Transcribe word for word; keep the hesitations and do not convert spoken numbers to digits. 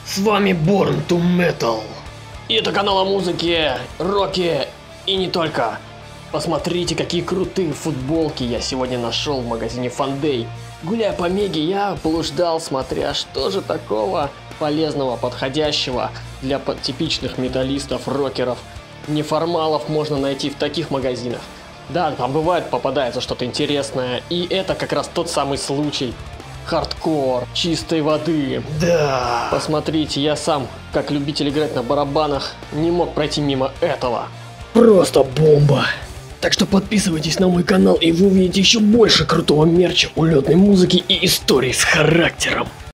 С вами Born to Metal. И это канал о музыке, роке и не только. Посмотрите, какие крутые футболки я сегодня нашел в магазине Фандэй. Гуляя по Меге, я блуждал, смотря, что же такого полезного, подходящего для типичных металлистов, рокеров, неформалов можно найти в таких магазинах. Да, там бывает попадается что-то интересное, и это как раз тот самый случай. Хардкор, чистой воды. Да. Посмотрите, я сам, как любитель играть на барабанах, не мог пройти мимо этого. Просто бомба. Так что подписывайтесь на мой канал, и вы увидите еще больше крутого мерча, улетной музыки и историй с характером.